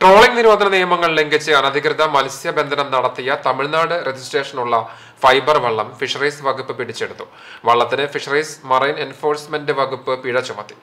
Trawling നിരോധന നിയമങ്ങൾ ലംഘിച്ച് അനധികൃത മത്സ്യബന്ധനം നടത്തിയ തമിഴ്നാട് രജിസ്ട്രേഷനുള്ള ഫൈബർ വള്ളം ഫിഷറീസ് വകുപ്പ് പിടിച്ചെടുത്തു. വള്ളത്തിന് ഫിഷറീസ് മറൈൻ എൻഫോഴ്സ്മെന്റ് വകുപ്പ് പിഴ ചുമത്തി.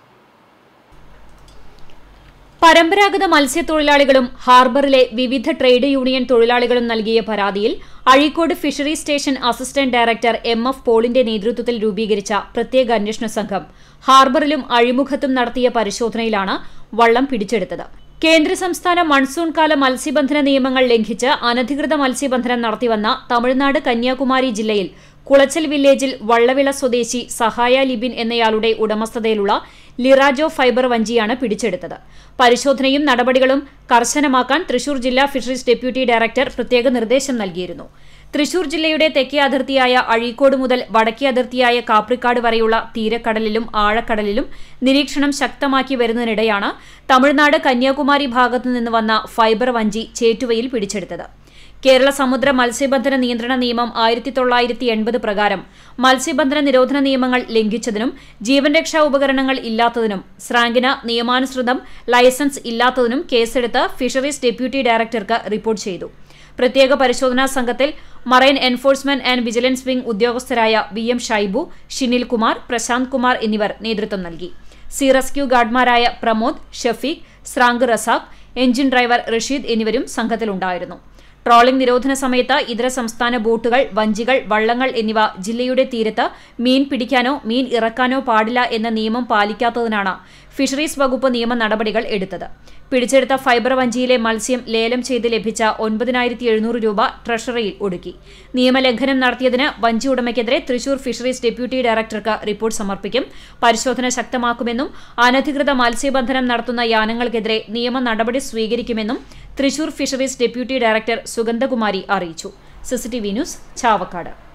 പരമ്പരാഗത മത്സ്യത്തൊഴിലാളികളും ഹാർബറിലെ വിവിധ ട്രേഡ് യൂണിയൻ തൊഴിലാളികളും നൽകിയ പരാതിയിൽ Azhikode fishery station assistant director MF പോളിന്റെ നേതൃത്വത്തിൽ രൂപീകരിച്ച പ്രത്യേക അന്വേഷണ സംഘം ഹാർബറിലും അഴിമുഖത്തും നടത്തിയ പരിശോധനയിലാണ് വള്ളം പിടിച്ചെടുത്തത്. കേന്ദ്ര സംസ്ഥാന മൺസൂൺ കാല മത്സ്യബന്ധന നിയമങ്ങൾ ലംഘിച്ച് അനധികൃത മത്സ്യബന്ധനം നടത്തിവന്ന തമിഴ്നാട് കന്യാകുമാരി ജില്ലയിൽ കുളച്ചൽ വില്ലേജിൽ വള്ളവിള സ്വദേശി സഹായ ലിബിൻ എന്നയാളുടെ ഉടമസ്ഥതയിലുള്ള ലിറാജോ ഫൈബർ വഞ്ചിയാണ് പിടിച്ചെടുത്തത്. പരിശോധനയും നടപടികളും കർശനമാക്കാൻ തൃശൂർ ജില്ലാ ഫിഷറീസ് ഡെപ്യൂട്ടി ഡയറക്ടർ പ്രത്യേക നിർദ്ദേശം നൽകിയിരുന്നു. തൃശൂർ ജില്ലയുടെ തെക്കേ അതിർത്തിയായ അഴീക്കോട് മുതൽ വടക്കേ അതിർത്തിയായ കാപ്രിക്കാട് വരെയുള്ള തീരക്കടലിലും ആഴക്കടലിലും നിരീക്ഷണം ശക്തമാക്കി വരുന്നതിനിടെയാണ് തമിഴ്നാട് കന്യാകുമാരി ഭാഗത്തുനിന്ന് വന്ന ഫൈബർ വഞ്ചി ചേറ്റുവയിൽ പിടിച്ചെടുത്തത്. കേരള സമുദ്ര മത്സ്യബന്ധന നിയന്ത്രണ നിയമം 1980 പ്രകാരം മത്സ്യബന്ധന നിരോധന നിയമങ്ങൾ ലംഘിച്ചതിനും ജീവൻ രക്ഷാ ഉപകരണങ്ങൾ ഇല്ലാത്തതിനും സ്രാങ്കിന് നിയമാനുസൃതം ലൈസൻസ് ഇല്ലാത്തതിനും കേസെടുത്ത് ഫിഷറീസ് ഡെപ്യൂട്ടി ഡയറക്ടർക്ക് റിപ്പോർട്ട് ചെയ്തു. പ്രത്യേക പരിശോധനാ സംഘത്തിൽ marine enforcement and vigilance wing ഉദ്യോഗസ്ഥരായ VM ഷൈബു, ഷിനിൽ കുമാർ, പ്രശാന്ത് കുമാർ എന്നിവർ നേതൃത്വം നൽകി. സീ റെസ്ക്യൂ ഗാർഡ്മാരായ പ്രമോദ്, ഷഫീഖ്, സ്രാങ്ക് റസാഖ്, എഞ്ചിൻ ഡ്രൈവർ റഷീദ് എന്നിവരും സംഘത്തിലുണ്ടായിരുന്നു. ട്രോളിംഗ് നിരോധന സമയത്ത് ഇതര സംസ്ഥാന ബോട്ടുകൾ, വഞ്ചികൾ, വള്ളങ്ങൾ എന്നിവ ജില്ലയുടെ തീരത്ത് മീൻ പിടിക്കാനോ മീൻ ഇറക്കാനോ പാടില്ല എന്ന നിയമം പാലിക്കാത്തതിനാണ് ഫിഷറീസ് വകുപ്പ് നിയമ നടപടികൾ എടുത്തത്. പിടിച്ചെടുത്ത ഫൈബർ വഞ്ചിയിലെ മത്സ്യം ലേലം ചെയ്ത് ലഭിച്ച 9,700 രൂപ ട്രഷറിയിൽ ഒടുക്കി. നിയമലംഘനം നടത്തിയതിന് വഞ്ചി ഉടമയ്ക്കെതിരെ തൃശൂർ ഫിഷറീസ് ഡെപ്യൂട്ടി ഡയറക്ടർക്ക് റിപ്പോർട്ട് സമർപ്പിക്കും. പരിശോധന ശക്തമാക്കുമെന്നും അനധികൃത മത്സ്യബന്ധനം നടത്തുന്ന യാനങ്ങൾക്കെതിരെ നിയമ നടപടി സ്വീകരിക്കുമെന്നും Thrissur fisheries deputy director Sugandhakumari അറിയിച്ചു. CCTV news, Chavakkad.